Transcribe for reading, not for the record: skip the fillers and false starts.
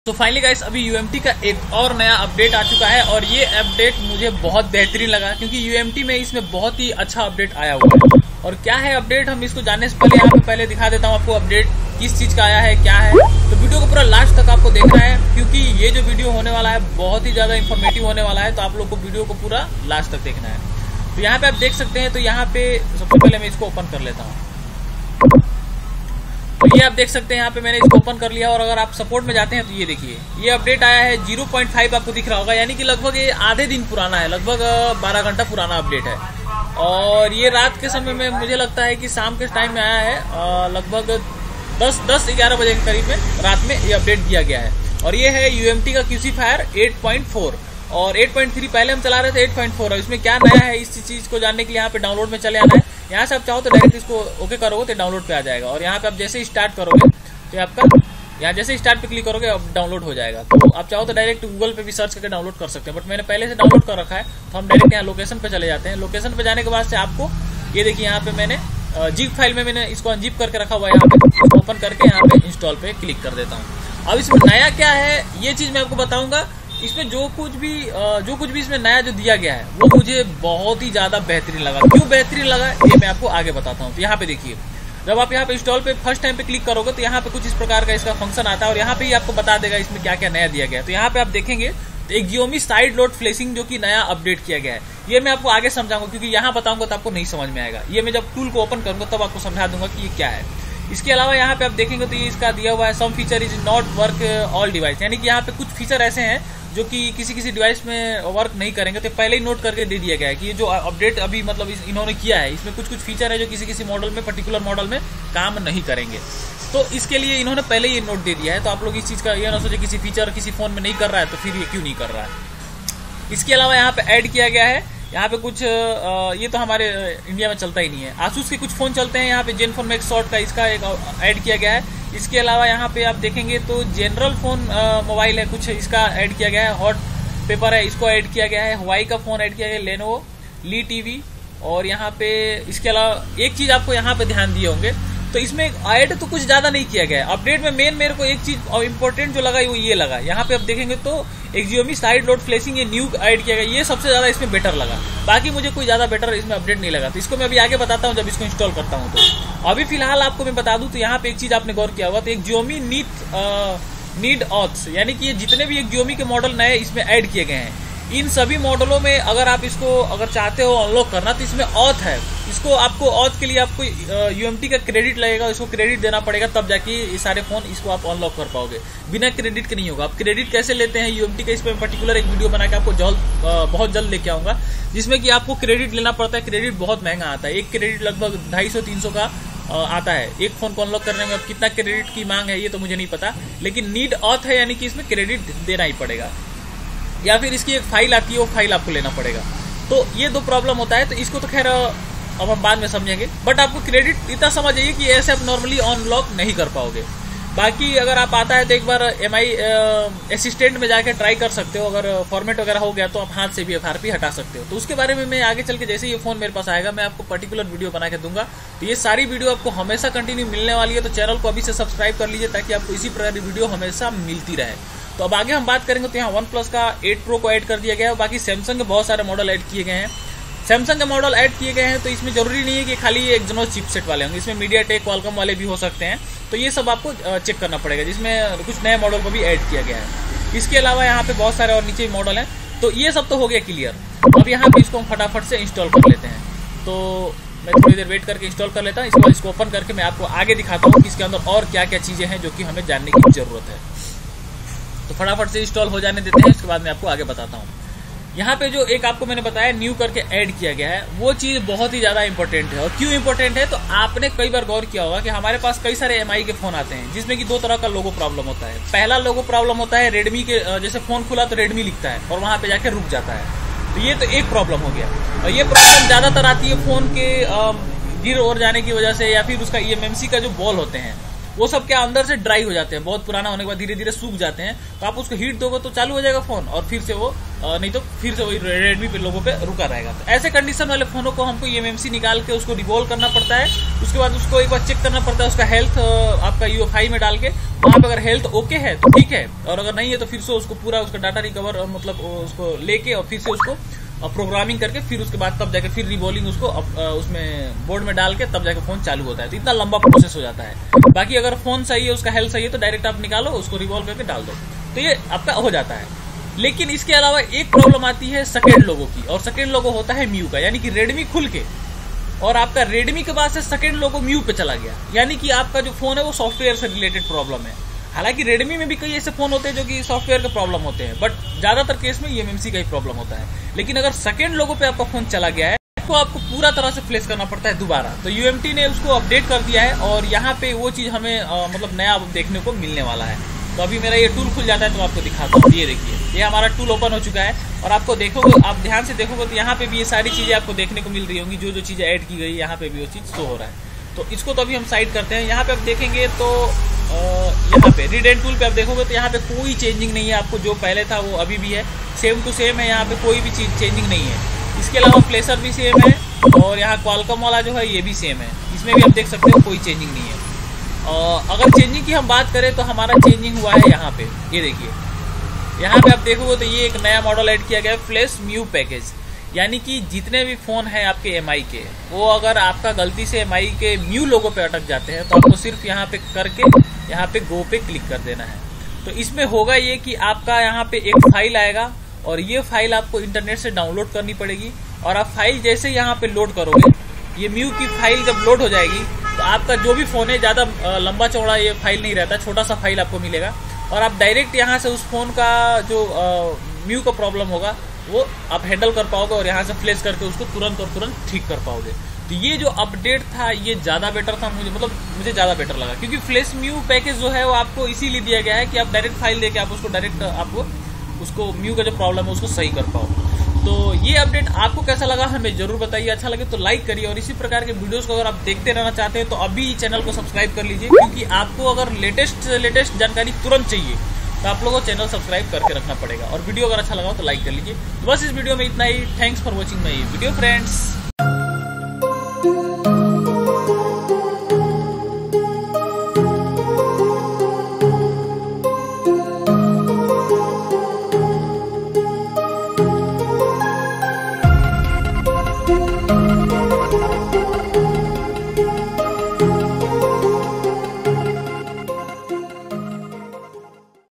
तो finally guys अभी UMT का एक और नया अपडेट आ चुका है और ये अपडेट मुझे बहुत बेहतरीन लगा क्योंकि यूएमटी में इसमें बहुत ही अच्छा अपडेट आया हुआ है। और क्या है अपडेट, हम इसको जानने से पहले यहाँ पे पहले दिखा देता हूँ आपको अपडेट किस चीज का आया है, क्या है। तो वीडियो को पूरा लास्ट तक आपको देखना है क्योंकि ये जो वीडियो होने वाला है बहुत ही ज्यादा इन्फॉर्मेटिव होने वाला है। तो आप लोग को वीडियो को पूरा लास्ट तक देखना है। तो यहाँ पे आप देख सकते हैं, तो यहाँ पे सबसे पहले मैं इसको ओपन कर लेता हूँ। तो ये आप देख सकते हैं यहाँ पे मैंने इसको ओपन कर लिया और अगर आप सपोर्ट में जाते हैं तो ये देखिए ये अपडेट आया है 0.5 आपको दिख रहा होगा, यानी कि लगभग ये आधे दिन पुराना है, लगभग 12 घंटा पुराना अपडेट है। और ये रात के समय में मुझे लगता है कि शाम के टाइम में आया है, लगभग 10-11 बजे के करीब में रात में ये अपडेट दिया गया है। और ये है यूएमटी का QC फायर 8.4 और 8.3 पहले हम चला रहे थे 8.4। और इसमें क्या नया है इस चीज को जानने के लिए यहाँ पे डाउनलोड में चले आना है। यहाँ से आप चाहो तो डायरेक्ट इसको ओके करोगे तो डाउनलोड पे आ जाएगा। और यहाँ पे आप जैसे ही स्टार्ट करोगे तो आपका यहाँ जैसे स्टार्ट पे क्लिक करोगे अब डाउनलोड हो जाएगा। तो आप चाहो तो डायरेक्ट गूगल पे भी सर्च करके डाउनलोड कर सकते हैं, बट मैंने पहले से डाउनलोड कर रखा है। तो हम डायरेक्ट यहाँ लोकेशन पे चले जाते हैं। लोकेशन पे जाने के बाद से आपको ये देखिए यहाँ पे मैंने जिप फाइल में मैंने इसको अनजिप करके रखा हुआ है। यहाँ पे ओपन करके यहाँ पे इंस्टॉल पे क्लिक कर देता हूँ। अब इसमें नया क्या है ये चीज मैं आपको बताऊंगा। इसमें जो कुछ भी इसमें नया जो दिया गया है वो मुझे बहुत ही ज्यादा बेहतरीन लगा। क्यों बेहतरीन लगा ये मैं आपको आगे बताता हूँ। तो यहाँ पे देखिए जब आप यहाँ पे इंस्टॉल पे फर्स्ट टाइम पे क्लिक करोगे तो यहाँ पे कुछ इस प्रकार का इसका फंक्शन आता है और यहाँ पे ही आपको बता देगा इसमें क्या क्या नया दिया गया है। तो यहाँ पे आप देखेंगे तो एक Xiaomi साइड लोड फ्लैशिंग जो कि नया अपडेट किया गया है, ये मैं आपको आगे समझाऊंगा क्योंकि यहाँ बताऊंगा तो आपको नहीं समझ में आएगा। ये मैं जब टूल को ओपन करूंगा तब आपको समझा दूंगा कि ये क्या है। इसके अलावा यहाँ पे आप देखेंगे तो ये इसका दिया हुआ है some feature is not work all device, यानी कि यहाँ पे कुछ फीचर ऐसे हैं जो कि किसी डिवाइस में वर्क नहीं करेंगे। तो पहले ही नोट करके दे दिया गया है कि ये जो अपडेट अभी मतलब इन्होंने किया है इसमें कुछ फीचर है जो किसी मॉडल में पर्टिकुलर मॉडल में काम नहीं करेंगे। तो इसके लिए इन्होंने पहले ही नोट दे दिया है। तो आप लोग इस चीज का ये ना सोचे किसी फीचर किसी फोन में नहीं कर रहा है तो फिर ये क्यों नहीं कर रहा है। इसके अलावा यहाँ पे ऐड किया गया है यहाँ पे कुछ ये तो हमारे इंडिया में चलता ही नहीं है। आसूस के कुछ फोन चलते हैं, यहाँ पे Zenfone Max Short का इसका एक ऐड किया गया है। इसके अलावा यहाँ पे आप देखेंगे तो जनरल फोन मोबाइल है कुछ इसका ऐड किया गया है। हॉट पेपर है इसको ऐड किया गया है। हवाई का फोन ऐड किया गया है लेनोवो ली टीवी। और यहाँ पे इसके अलावा एक चीज आपको यहाँ पे ध्यान दिए होंगे तो इसमें ऐड तो कुछ ज्यादा नहीं किया गया है अपडेट में। मेरे को एक चीज इंपॉर्टेंट जो लगा वो ये लगा, यहाँ पे आप देखेंगे तो एक Xiaomi साइड लोड फ्लैशिंग ये न्यू ऐड किया गया, ये सबसे ज्यादा इसमें बेटर लगा। बाकी मुझे कोई ज्यादा बेटर इसमें अपडेट नहीं लगा। तो इसको मैं अभी आगे बताता हूँ जब इसको इंस्टॉल करता हूँ। तो अभी फिलहाल आपको मैं बता दूं तो यहाँ पे एक चीज आपने गौर किया होगा तो एक Xiaomi नीड ऑथ्स, यानी कि ये जितने भी एक Xiaomi के मॉडल नए इसमें ऐड किए गए हैं इन सभी मॉडलों में अगर आप इसको अगर चाहते हो अनलॉक करना तो इसमें ऑथ है। इसको आपको ऑथ के लिए आपको यूएमटी का क्रेडिट लगेगा, इसको क्रेडिट देना पड़ेगा तब जाके ये सारे फोन इसको आप अनलॉक कर पाओगे। बिना क्रेडिट के नहीं होगा। आप क्रेडिट कैसे लेते हैं यूएमटी का इस पर पर्टिकुलर एक वीडियो बना के आपको बहुत जल्द लेके आऊंगा जिसमें कि आपको क्रेडिट लेना पड़ता है। क्रेडिट बहुत महंगा आता है, एक क्रेडिट लगभग 250-300 का आता है। एक फोन को अनलॉक करने में अब कितना क्रेडिट की मांग है ये तो मुझे नहीं पता, लेकिन नीड ऑथ है यानी कि इसमें क्रेडिट देना ही पड़ेगा या फिर इसकी एक फाइल आती है वो फाइल आपको लेना पड़ेगा। तो ये दो प्रॉब्लम होता है। तो इसको तो खैर अब हम बाद में समझेंगे, बट आपको क्रेडिट इतना समझ आइए कि ऐसे आप नॉर्मली अनलॉक नहीं कर पाओगे। बाकी अगर आप आता है तो एक बार MI असिस्टेंट में जाके ट्राई कर सकते हो। अगर फॉर्मेट वगैरह हो गया तो आप हाथ से भी FRP हटा सकते हो। तो उसके बारे में मैं आगे चल के जैसे ये फोन मेरे पास आएगा मैं आपको पर्टिकुलर वीडियो बना के दूंगा। तो ये सारी वीडियो आपको हमेशा कंटिन्यू मिलने वाली है। तो चैनल को अभी से सब्सक्राइब कर लीजिए ताकि आपको इसी प्रकार की वीडियो हमेशा मिलती रहे। तो अब आगे हम बात करेंगे तो यहाँ OnePlus का 8 Pro को ऐड कर दिया गया है। बाकी सैमसंग के बहुत सारे मॉडल ऐड किए गए हैं। सैमसंग के मॉडल ऐड किए गए हैं तो इसमें जरूरी नहीं है कि खाली ये एक्जोनोस चिपसेट वाले होंगे, इसमें MediaTek Qualcomm वाले भी हो सकते हैं। तो ये सब आपको चेक करना पड़ेगा जिसमें कुछ नए मॉडल को भी ऐड किया गया है। इसके अलावा यहाँ पे बहुत सारे और नीचे मॉडल हैं। तो ये सब तो हो गया क्लियर। अब यहाँ पे इसको हम फटाफट से इंस्टॉल कर लेते हैं। तो मैं थोड़ी देर वेट करके इंस्टॉल कर लेता हूँ। इसके बाद इसको ओपन करके मैं आपको आगे दिखाता हूँ कि इसके अंदर और क्या क्या चीजें हैं जो कि हमें जानने की जरूरत है। तो फटाफट से इंस्टॉल हो जाने देते हैं, उसके बाद मैं आपको आगे बताता हूँ। यहाँ पे जो एक आपको मैंने बताया न्यू करके ऐड किया गया है वो चीज बहुत ही ज्यादा इंपॉर्टेंट है। और क्यों इंपॉर्टेंट है तो आपने कई बार गौर किया होगा कि हमारे पास कई सारे MI के फोन आते हैं जिसमें कि दो तरह का लोगो प्रॉब्लम होता है। पहला लोगो प्रॉब्लम होता है रेडमी के, जैसे फोन खुला तो रेडमी लिखता है और वहां पे जाके रुक जाता है। तो ये तो एक प्रॉब्लम हो गया। और ये प्रॉब्लम ज्यादातर आती है फोन के गिर और जाने की वजह से या फिर उसका eMMC का जो बॉल होते हैं वो सब क्या अंदर से ड्राई हो जाते हैं, बहुत पुराना होने के बाद धीरे धीरे सूख जाते हैं। तो आप उसको हीट दोगे तो चालू हो जाएगा फोन, और फिर से वो नहीं तो फिर से वही रेडमी पे लोगों पे रुका रहेगा। तो ऐसे कंडीशन वाले फोनों को हमको एमएमसी निकाल के उसको रिवॉल्व करना पड़ता है। उसके बाद उसको एक बार चेक करना पड़ता है, उसका हेल्थ आपका UEFI में डाल के। वहां पे अगर हेल्थ ओके है तो ठीक है, और अगर नहीं है तो फिर से उसको पूरा उसका डाटा रिकवर मतलब उसको लेके और फिर से उसको प्रोग्रामिंग करके फिर उसके बाद तब जाके फिर रिवॉल्विंग उसको उसमें बोर्ड में डाल के तब जाके फोन चालू होता है। तो इतना लंबा प्रोसेस हो जाता है। बाकी अगर फोन सही है, उसका हेल्थ सही है, तो डायरेक्ट आप निकालो, उसको रिवॉल्व करके डाल दो, तो ये आपका हो जाता है। लेकिन इसके अलावा एक प्रॉब्लम आती है सेकेंड लोगो की, और सेकेंड लोगो होता है म्यू का, यानी कि रेडमी खुल के और आपका रेडमी के बाद से सेकेंड लोगो म्यू पे चला गया, यानी कि आपका जो फोन है वो सॉफ्टवेयर से रिलेटेड प्रॉब्लम है। हालांकि रेडमी में भी कई ऐसे फोन होते हैं जो कि सॉफ्टवेयर के प्रॉब्लम होते हैं, बट ज्यादातर केस में एमएमसी का ही प्रॉब्लम होता है। लेकिन अगर सेकेंड लोगो पे आपका फोन चला गया है तो आपको पूरा तरह से फ्लैश करना पड़ता है दोबारा। तो UMT ने उसको अपडेट कर दिया है, और यहाँ पे वो चीज हमें मतलब नया देखने को मिलने वाला है। तो अभी मेरा ये टूल खुल जाता है तो आपको दिखाता हूँ। ये देखिए, ये हमारा टूल ओपन हो चुका है, और आपको देखोगे, आप ध्यान से देखोगे तो यहाँ पे भी ये सारी चीजें आपको देखने को मिल रही होंगी, जो जो चीजें ऐड की गई यहाँ पे भी वो चीज शो हो रहा है। तो इसको तो अभी हम साइड करते हैं। यहाँ पे आप देखेंगे तो यहाँ पे रीड एंड टूल पे आप देखोगे तो यहाँ पे कोई चेंजिंग नहीं है, आपको जो पहले था वो अभी भी है, सेम टू सेम है। यहाँ पे कोई भी चीज चेंजिंग नहीं है। इसके अलावा प्लेसर भी सेम है, और यहाँ क्वालकॉम वाला जो है ये भी सेम है, इसमें भी आप देख सकते हो कोई चेंजिंग नहीं है। अगर चेंजिंग की हम बात करें तो हमारा चेंजिंग हुआ है यहाँ पे, ये देखिए, यहाँ पे आप देखोगे तो ये एक नया मॉडल ऐड किया गया है, फ्लैश म्यू पैकेज। यानी कि जितने भी फोन है आपके MI के, वो अगर आपका गलती से MI के म्यू लोगो पे अटक जाते हैं तो आपको सिर्फ यहाँ पे करके यहाँ पे गो पे क्लिक कर देना है। तो इसमें होगा ये कि आपका यहाँ पे एक फाइल आएगा, और ये फाइल आपको इंटरनेट से डाउनलोड करनी पड़ेगी, और आप फाइल जैसे यहाँ पे लोड करोगे, ये म्यू की फाइल जब लोड हो जाएगी तो आपका जो भी फोन है, ज्यादा लंबा चौड़ा ये फाइल नहीं रहता, छोटा सा फाइल आपको मिलेगा, और आप डायरेक्ट यहाँ से उस फोन का जो म्यू का प्रॉब्लम होगा वो आप हैंडल कर पाओगे, और यहाँ से फ्लैश करके उसको तुरंत और तुरंत ठीक कर पाओगे। तो ये जो अपडेट था ये ज्यादा बेटर था, मुझे ज्यादा बेटर लगा, क्योंकि फ्लैश म्यू पैकेज जो है वो आपको इसीलिए दिया गया है कि आप डायरेक्ट फाइल देके आप उसको डायरेक्ट आपको उसको म्यू का जो प्रॉब्लम है उसको सही कर पाओ। तो ये अपडेट आपको कैसा लगा हमें जरूर बताइए। अच्छा लगे तो लाइक करिए, और इसी प्रकार के वीडियोस को अगर आप देखते रहना चाहते हैं तो अभी चैनल को सब्सक्राइब कर लीजिए, क्योंकि आपको अगर लेटेस्ट से लेटेस्ट जानकारी तुरंत चाहिए तो आप लोगों को चैनल सब्सक्राइब करके रखना पड़ेगा। और वीडियो अगर अच्छा लगा तो लाइक कर लीजिए। तो बस इस वीडियो में इतना ही। Thanks for watching my video friends.